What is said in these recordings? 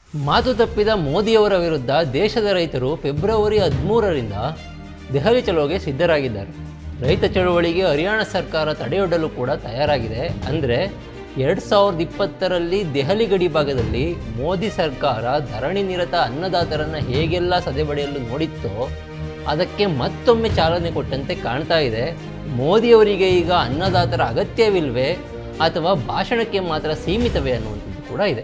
ಮಾತು ತಪ್ಪಿದ ಮೋದಿಯವರ ವಿರುದ್ಧ ದೇಶದ ರೈತರು ಫೆಬ್ರವರಿ 13ರಿಂದ ದೆಹಲಿ ಚಲೋಗೆ ಸಿದ್ಧರಾಗಿದ್ದಾರೆ. ರೈತ ಚಳವಳಿಗೆ ಹರಿಯಾಣ ಸರ್ಕಾರ ತಡೆಯೊಡ್ಡಲು ಕೂಡ ತಯಾರಾಗಿದೆ. ಅಂದರೆ 2020ರಲ್ಲಿ ದೆಹಲಿ ಗಡಿ ಭಾಗದಲ್ಲಿ ಮೋದಿ ಸರ್ಕಾರ ಧರಣಿ ನಿರತ ಅನ್ನದಾತರನ್ನು ಹೇಗೆಲ್ಲ ಸದೆಬಡಿಯಲು ನೋಡಿತ್ತೋ ಅದಕ್ಕೆ ಮತ್ತೊಮ್ಮೆ ಚಾಲನೆ ಕೊಟ್ಟಂತೆ ಕಾಣ್ತಾ ಇದೆ. ಮೋದಿಯವರಿಗೆ ಈಗ ಅನ್ನದಾತರ ಅಗತ್ಯವಿಲ್ವೇ ಅಥವಾ ಭಾಷಣಕ್ಕೆ ಮಾತ್ರ ಸೀಮಿತವೇ ಅನ್ನುವಂಥದ್ದು ಕೂಡ ಇದೆ.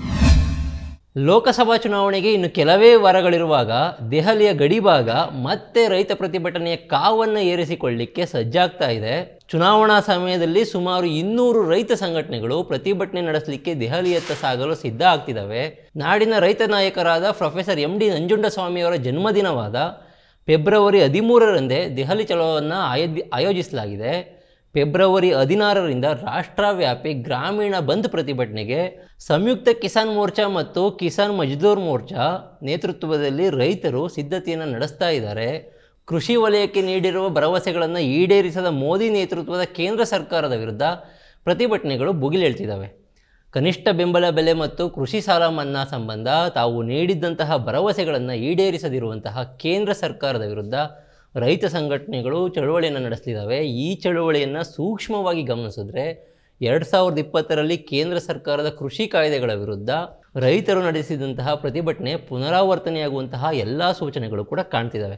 ಲೋಕಸಭಾ ಚುನಾವಣೆಗೆ ಇನ್ನು ಕೆಲವೇ ವಾರಗಳಿರುವಾಗ ದೆಹಲಿಯ ಗಡಿಭಾಗ ಮತ್ತೆ ರೈತ ಪ್ರತಿಭಟನೆಯ ಕಾವನ್ನು ಏರಿಸಿಕೊಳ್ಳಲಿಕ್ಕೆ ಸಜ್ಜಾಗ್ತಾ ಇದೆ. ಚುನಾವಣಾ ಸಮಯದಲ್ಲಿ ಸುಮಾರು 200 ರೈತ ಸಂಘಟನೆಗಳು ಪ್ರತಿಭಟನೆ ನಡೆಸಲಿಕ್ಕೆ ದೆಹಲಿಯತ್ತ ಸಾಗಲು ಸಿದ್ಧ ಆಗ್ತಿದ್ದಾವೆ. ನಾಡಿನ ರೈತ ನಾಯಕರಾದ ಪ್ರೊಫೆಸರ್ MD ನಂಜುಂಡಸ್ವಾಮಿಯವರ ಜನ್ಮದಿನವಾದ ಫೆಬ್ರವರಿ 13ರಂದೇ ದೆಹಲಿ ಚಲೋವನ್ನು ಆಯೋಜಿಸಲಾಗಿದೆ. ಫೆಬ್ರವರಿ 16ರಿಂದ ರಾಷ್ಟ್ರವ್ಯಾಪಿ ಗ್ರಾಮೀಣ ಬಂದ್ ಪ್ರತಿಭಟನೆಗೆ ಸಂಯುಕ್ತ ಕಿಸಾನ್ ಮೋರ್ಚಾ ಮತ್ತು ಕಿಸಾನ್ ಮಜ್ದೂರ್ ಮೋರ್ಚಾ ನೇತೃತ್ವದಲ್ಲಿ ರೈತರು ಸಿದ್ಧತೆಯನ್ನು ನಡೆಸ್ತಾ ಇದ್ದಾರೆ. ಕೃಷಿ ವಲಯಕ್ಕೆ ನೀಡಿರುವ ಭರವಸೆಗಳನ್ನು ಈಡೇರಿಸದ ಮೋದಿ ನೇತೃತ್ವದ ಕೇಂದ್ರ ಸರ್ಕಾರದ ವಿರುದ್ಧ ಪ್ರತಿಭಟನೆಗಳು ಭುಗಿಲೇಳ್ತಿದ್ದಾವೆ. ಕನಿಷ್ಠ ಬೆಂಬಲ ಬೆಲೆ ಮತ್ತು ಕೃಷಿ ಸಾಲ ಮನ್ನಾ ಸಂಬಂಧ ತಾವು ನೀಡಿದ್ದಂತಹ ಭರವಸೆಗಳನ್ನು ಈಡೇರಿಸದಿರುವಂತಹ ಕೇಂದ್ರ ಸರ್ಕಾರದ ವಿರುದ್ಧ ರೈತ ಸಂಘಟನೆಗಳು ಚಳುವಳಿಯನ್ನು ನಡೆಸಲಿದ್ದಾವೆ. ಈ ಚಳುವಳಿಯನ್ನು ಸೂಕ್ಷ್ಮವಾಗಿ ಗಮನಿಸಿದ್ರೆ 2020ರಲ್ಲಿ ಕೇಂದ್ರ ಸರ್ಕಾರದ ಕೃಷಿ ಕಾಯ್ದೆಗಳ ವಿರುದ್ಧ ರೈತರು ನಡೆಸಿದಂತಹ ಪ್ರತಿಭಟನೆ ಪುನರಾವರ್ತನೆಯಾಗುವಂತಹ ಎಲ್ಲ ಸೂಚನೆಗಳು ಕೂಡ ಕಾಣ್ತಿದ್ದಾವೆ.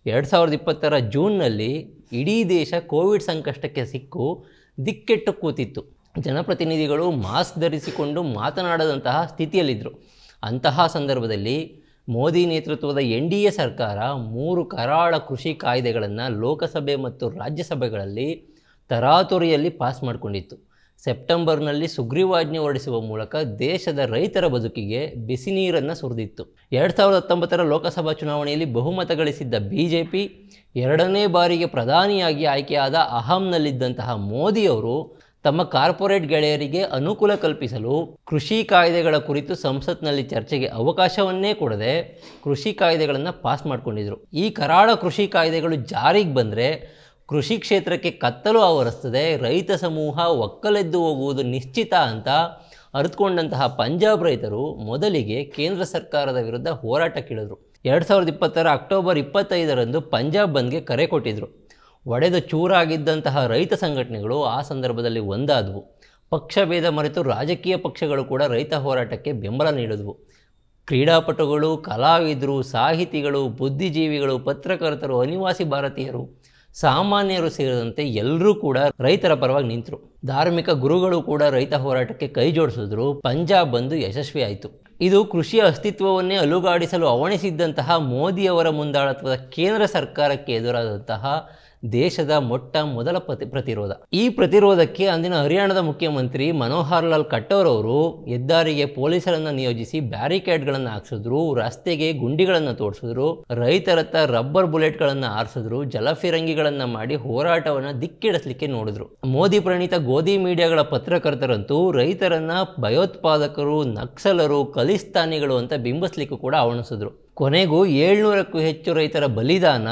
2020ರ ಜೂನ್ನಲ್ಲಿ ಇಡೀ ದೇಶ ಕೋವಿಡ್ ಸಂಕಷ್ಟಕ್ಕೆ ಸಿಕ್ಕು ದಿಕ್ಕೆಟ್ಟು ಕೂತಿತ್ತು. ಜನಪ್ರತಿನಿಧಿಗಳು ಮಾಸ್ಕ್ ಧರಿಸಿಕೊಂಡು ಮಾತನಾಡದಂತಹ ಸ್ಥಿತಿಯಲ್ಲಿದ್ದರು. ಅಂತಹ ಸಂದರ್ಭದಲ್ಲಿ ಮೋದಿ ನೇತೃತ್ವದ NDA ಸರ್ಕಾರ 3 ಕರಾಳ ಕೃಷಿ ಕಾಯ್ದೆಗಳನ್ನು ಲೋಕಸಭೆ ಮತ್ತು ರಾಜ್ಯಸಭೆಗಳಲ್ಲಿ ತರಾತುರಿಯಲ್ಲಿ ಪಾಸ್ ಮಾಡಿಕೊಂಡಿತ್ತು. ಸೆಪ್ಟೆಂಬರ್ನಲ್ಲಿ ಸುಗ್ರೀವಾಜ್ಞೆ ಹೊರಡಿಸುವ ಮೂಲಕ ದೇಶದ ರೈತರ ಬದುಕಿಗೆ ಬಿಸಿ ನೀರನ್ನು ಸುರಿದಿತ್ತು. 2019ರ ಲೋಕಸಭಾ ಚುನಾವಣೆಯಲ್ಲಿ ಬಹುಮತ ಗಳಿಸಿದ್ದ BJP ಎರಡನೇ ಬಾರಿಗೆ ಪ್ರಧಾನಿಯಾಗಿ ಆಯ್ಕೆಯಾದ ಅಹಂನಲ್ಲಿದ್ದಂತಹ ಮೋದಿಯವರು ತಮ್ಮ ಕಾರ್ಪೊರೇಟ್ ಗೆಳೆಯರಿಗೆ ಅನುಕೂಲ ಕಲ್ಪಿಸಲು ಕೃಷಿ ಕಾಯ್ದೆಗಳ ಕುರಿತು ಸಂಸತ್ನಲ್ಲಿ ಚರ್ಚೆಗೆ ಅವಕಾಶವನ್ನೇ ಕೊಡದೆ ಕೃಷಿ ಕಾಯ್ದೆಗಳನ್ನು ಪಾಸ್ ಮಾಡಿಕೊಂಡಿದ್ರು. ಈ ಕರಾಳ ಕೃಷಿ ಕಾಯ್ದೆಗಳು ಜಾರಿಗೆ ಬಂದರೆ ಕೃಷಿ ಕ್ಷೇತ್ರಕ್ಕೆ ಕತ್ತಲು ಆವರಿಸ್ತದೆ, ರೈತ ಸಮೂಹ ಒಕ್ಕಲೆದ್ದು ಹೋಗುವುದು ನಿಶ್ಚಿತ ಅಂತ ಅರಿತುಕೊಂಡಂತಹ ಪಂಜಾಬ್ ರೈತರು ಮೊದಲಿಗೆ ಕೇಂದ್ರ ಸರ್ಕಾರದ ವಿರುದ್ಧ ಹೋರಾಟಕ್ಕಿಳಿದ್ರು. 2020ರ ಅಕ್ಟೋಬರ್ 25ರಂದು ಪಂಜಾಬ್ ಬಂದ್ಗೆ ಕರೆ ಕೊಟ್ಟಿದ್ರು. ಒಡೆದು ಚೂರಾಗಿದ್ದಂತಹ ರೈತ ಸಂಘಟನೆಗಳು ಆ ಸಂದರ್ಭದಲ್ಲಿ ಒಂದಾದವು. ಪಕ್ಷಭೇದ ಮರೆತು ರಾಜಕೀಯ ಪಕ್ಷಗಳು ಕೂಡ ರೈತ ಹೋರಾಟಕ್ಕೆ ಬೆಂಬಲ ನೀಡಿದ್ವು. ಕ್ರೀಡಾಪಟುಗಳು, ಕಲಾವಿದರು, ಸಾಹಿತಿಗಳು, ಬುದ್ಧಿಜೀವಿಗಳು, ಪತ್ರಕರ್ತರು, ಅನಿವಾಸಿ ಭಾರತೀಯರು, ಸಾಮಾನ್ಯರು ಸೇರಿದಂತೆ ಎಲ್ಲರೂ ಕೂಡ ರೈತರ ಪರವಾಗಿ ನಿಂತರು. ಧಾರ್ಮಿಕ ಗುರುಗಳು ಕೂಡ ರೈತ ಹೋರಾಟಕ್ಕೆ ಕೈ ಜೋಡಿಸಿದ್ರು. ಪಂಜಾಬ್ ಬಂದು ಯಶಸ್ವಿ ಆಯಿತು. ಇದು ಕೃಷಿಯ ಅಸ್ತಿತ್ವವನ್ನೇ ಅಲುಗಾಡಿಸಲು ಅವಣಿಸಿದ್ದಂತಹ ಮೋದಿಯವರ ಮುಂದಾಳತ್ವದ ಕೇಂದ್ರ ಸರ್ಕಾರಕ್ಕೆ ಎದುರಾದಂತಹ ದೇಶದ ಮೊದಲ ಪ್ರತಿರೋಧ. ಈ ಪ್ರತಿರೋಧಕ್ಕೆ ಅಂದಿನ ಹರಿಯಾಣದ ಮುಖ್ಯಮಂತ್ರಿ ಮನೋಹರ್ ಲಾಲ್ ಖಟ್ಟರ್ ಅವರು ಹೆದ್ದಾರಿಗೆ ಪೊಲೀಸರನ್ನು ನಿಯೋಜಿಸಿ ಬ್ಯಾರಿಕೇಡ್ಗಳನ್ನು ಹಾಕ್ಸಿದ್ರು, ರಸ್ತೆಗೆ ಗುಂಡಿಗಳನ್ನು ತೋಡಿಸಿದ್ರು, ರೈತರತ್ತ ರಬ್ಬರ್ ಬುಲೆಟ್ಗಳನ್ನು ಆರಿಸಿದ್ರು, ಜಲಫಿರಂಗಿಗಳನ್ನು ಮಾಡಿ ಹೋರಾಟವನ್ನು ದಿಕ್ಕಿಡಿಸಲಿಕ್ಕೆ ನೋಡಿದ್ರು. ಮೋದಿ ಪ್ರಣೀತ ಗೋಧಿ ಮೀಡಿಯಾಗಳ ಪತ್ರಕರ್ತರಂತೂ ರೈತರನ್ನ ಭಯೋತ್ಪಾದಕರು, ನಕ್ಸಲರು, ಖಲಿಸ್ತಾನಿಗಳು ಅಂತ ಬಿಂಬಿಸ್ಲಿಕ್ಕೂ ಕೂಡ ಅವಣಿಸಿದ್ರು. ಕೊನೆಗೂ 700ಕ್ಕೂ ಹೆಚ್ಚು ರೈತರ ಬಲಿದಾನ,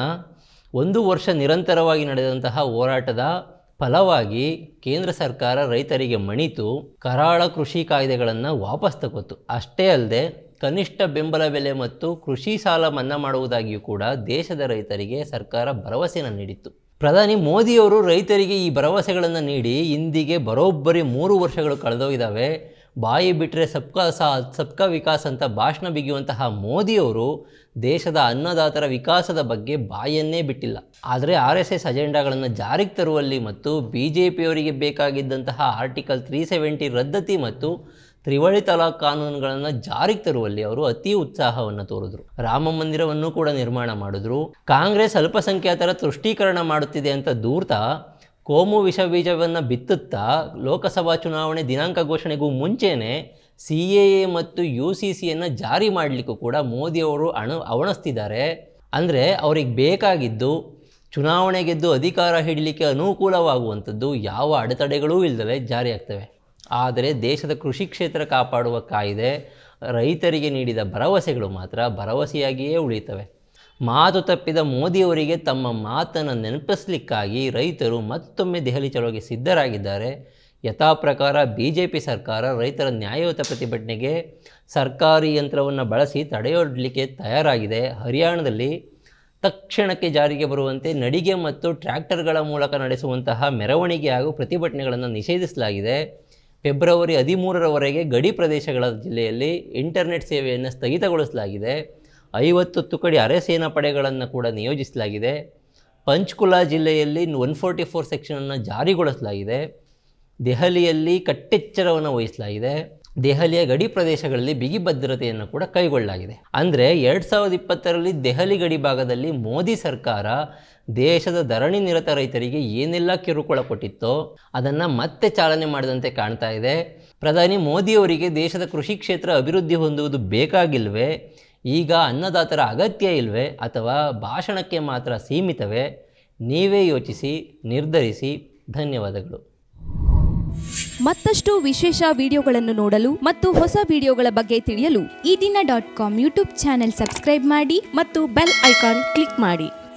1 ವರ್ಷ ನಿರಂತರವಾಗಿ ನಡೆದಂತಹ ಹೋರಾಟದ ಫಲವಾಗಿ ಕೇಂದ್ರ ಸರ್ಕಾರ ರೈತರಿಗೆ ಮಣಿತು ಕರಾಳ ಕೃಷಿ ಕಾಯ್ದೆಗಳನ್ನು ವಾಪಸ್ ತಗೋತು. ಅಷ್ಟೇ ಅಲ್ಲದೆ ಕನಿಷ್ಠ ಬೆಂಬಲ ಬೆಲೆ ಮತ್ತು ಕೃಷಿ ಸಾಲ ಮನ್ನಾ ಮಾಡುವುದಾಗಿಯೂ ಕೂಡ ದೇಶದ ರೈತರಿಗೆ ಸರ್ಕಾರ ಭರವಸೆಯನ್ನು ನೀಡಿತ್ತು. ಪ್ರಧಾನಿ ಮೋದಿಯವರು ರೈತರಿಗೆ ಈ ಭರವಸೆಗಳನ್ನು ನೀಡಿ ಇಂದಿಗೆ ಬರೋಬ್ಬರಿ 3 ವರ್ಷಗಳು ಕಳೆದೋಗಿದ್ದಾವೆ. ಬಾಯಿ ಬಿಟ್ಟರೆ ಸಬ್ಕಾ ವಿಕಾಸ್ ಅಂತ ಭಾಷಣ ಬಿಗಿಯುವಂತಹ ಮೋದಿಯವರು ದೇಶದ ಅನ್ನದಾತರ ವಿಕಾಸದ ಬಗ್ಗೆ ಬಾಯನ್ನೇ ಬಿಟ್ಟಿಲ್ಲ. ಆದರೆ RSS ಅಜೆಂಡಾಗಳನ್ನು ಜಾರಿಗೆ ತರುವಲ್ಲಿ ಮತ್ತು BJPಯವರಿಗೆ ಬೇಕಾಗಿದ್ದಂತಹ ಆರ್ಟಿಕಲ್ 370 ರದ್ದತಿ ಮತ್ತು ತ್ರಿವಳಿ ತಲಾಖ್ ಕಾನೂನುಗಳನ್ನು ಜಾರಿಗೆ ತರುವಲ್ಲಿ ಅವರು ಅತಿ ಉತ್ಸಾಹವನ್ನು ತೋರಿದ್ರು. ರಾಮ ಮಂದಿರವನ್ನು ಕೂಡ ನಿರ್ಮಾಣ ಮಾಡಿದ್ರು. ಕಾಂಗ್ರೆಸ್ ಅಲ್ಪಸಂಖ್ಯಾತರ ತುಷ್ಟೀಕರಣ ಮಾಡುತ್ತಿದೆ ಅಂತ ದೂರ್ತಾ ಕೋಮು ವಿಷಬೀಜವನ್ನು ಬಿತ್ತುತ್ತಾ ಲೋಕಸಭಾ ಚುನಾವಣೆ ದಿನಾಂಕ ಘೋಷಣೆಗೂ ಮುಂಚೆನೇ CAA ಮತ್ತು UCCಯನ್ನು ಜಾರಿ ಮಾಡಲಿಕ್ಕೂ ಕೂಡ ಮೋದಿಯವರು ಅವಣಿಸ್ತಿದ್ದಾರೆ. ಅಂದರೆ ಅವ್ರಿಗೆ ಬೇಕಾಗಿದ್ದು ಚುನಾವಣೆ ಗೆದ್ದು ಅಧಿಕಾರ ಹಿಡಲಿಕ್ಕೆ ಅನುಕೂಲವಾಗುವಂಥದ್ದು ಯಾವ ಅಡೆತಡೆಗಳೂ ಇಲ್ಲದೆ ಜಾರಿಯಾಗ್ತವೆ. ಆದರೆ ದೇಶದ ಕೃಷಿ ಕ್ಷೇತ್ರ ಕಾಪಾಡುವ ಕಾಯ್ದೆ, ರೈತರಿಗೆ ನೀಡಿದ ಭರವಸೆಗಳು ಮಾತ್ರ ಭರವಸೆಯಾಗಿಯೇ ಉಳಿಯುತ್ತವೆ. ಮಾತು ತಪ್ಪಿದ ಮೋದಿಯವರಿಗೆ ತಮ್ಮ ಮಾತನ್ನು ನೆನಪಿಸಲಿಕ್ಕಾಗಿ ರೈತರು ಮತ್ತೊಮ್ಮೆ ದೆಹಲಿ ಚಲೋಗೆ ಸಿದ್ಧರಾಗಿದ್ದಾರೆ. ಯಥಾಪ್ರಕಾರ BJP ಸರ್ಕಾರ ರೈತರ ನ್ಯಾಯಯುತ ಪ್ರತಿಭಟನೆಗೆ ಸರ್ಕಾರಿ ಯಂತ್ರವನ್ನು ಬಳಸಿ ತಡೆಯೊಡ್ಲಿಕ್ಕೆ ತಯಾರಾಗಿದೆ. ಹರಿಯಾಣದಲ್ಲಿ ತಕ್ಷಣಕ್ಕೆ ಜಾರಿಗೆ ಬರುವಂತೆ ನಡಿಗೆ ಮತ್ತು ಟ್ರ್ಯಾಕ್ಟರ್ಗಳ ಮೂಲಕ ನಡೆಸುವಂತಹ ಮೆರವಣಿಗೆ ಹಾಗೂ ಪ್ರತಿಭಟನೆಗಳನ್ನು ನಿಷೇಧಿಸಲಾಗಿದೆ. ಫೆಬ್ರವರಿ 13ರವರೆಗೆ ಗಡಿ ಪ್ರದೇಶಗಳ ಜಿಲ್ಲೆಯಲ್ಲಿ ಇಂಟರ್ನೆಟ್ ಸೇವೆಯನ್ನು ಸ್ಥಗಿತಗೊಳಿಸಲಾಗಿದೆ. 50 ತುಕಡಿ ಅರೆಸೇನಾ ಪಡೆಗಳನ್ನು ಕೂಡ ನಿಯೋಜಿಸಲಾಗಿದೆ. ಪಂಚ್ಕುಲಾ ಜಿಲ್ಲೆಯಲ್ಲಿ 144 ಸೆಕ್ಷನನ್ನು ಜಾರಿಗೊಳಿಸಲಾಗಿದೆ. ದೆಹಲಿಯಲ್ಲಿ ಕಟ್ಟೆಚ್ಚರವನ್ನು ವಹಿಸಲಾಗಿದೆ. ದೆಹಲಿಯ ಗಡಿ ಪ್ರದೇಶಗಳಲ್ಲಿ ಬಿಗಿ ಭದ್ರತೆಯನ್ನು ಕೂಡ ಕೈಗೊಳ್ಳಲಾಗಿದೆ. ಅಂದರೆ 2020ರಲ್ಲಿ ದೆಹಲಿ ಗಡಿ ಭಾಗದಲ್ಲಿ ಮೋದಿ ಸರ್ಕಾರ ದೇಶದ ಧರಣಿ ನಿರತ ರೈತರಿಗೆ ಏನೆಲ್ಲ ಕಿರುಕುಳ ಕೊಟ್ಟಿತ್ತೋ ಅದನ್ನು ಮತ್ತೆ ಚಾಲನೆ ಮಾಡಿದಂತೆ ಕಾಣ್ತಾ ಇದೆ. ಪ್ರಧಾನಿ ಮೋದಿಯವರಿಗೆ ದೇಶದ ಕೃಷಿ ಕ್ಷೇತ್ರ ಅಭಿವೃದ್ಧಿ ಹೊಂದುವುದು ಬೇಕಾಗಿಲ್ವೇ? ಈಗ ಅನ್ನದಾತರ ಅಗತ್ಯ ಇಲ್ವೇ? ಅಥವಾ ಭಾಷಣಕ್ಕೆ ಮಾತ್ರ ಸೀಮಿತವೇ? ನೀವೇ ಯೋಚಿಸಿ, ನಿರ್ಧರಿಸಿ. ಧನ್ಯವಾದಗಳು. ಮತ್ತಷ್ಟು ವಿಶೇಷ ವಿಡಿಯೋಗಳನ್ನು ನೋಡಲು ಮತ್ತು ಹೊಸ ವಿಡಿಯೋಗಳ ಬಗ್ಗೆ ತಿಳಿಯಲು ಈ ದಿನ .com ಯೂಟ್ಯೂಬ್ ಚಾನೆಲ್ ಸಬ್ಸ್ಕ್ರೈಬ್ ಮಾಡಿ ಮತ್ತು ಬೆಲ್ ಐಕಾನ್ ಕ್ಲಿಕ್ ಮಾಡಿ.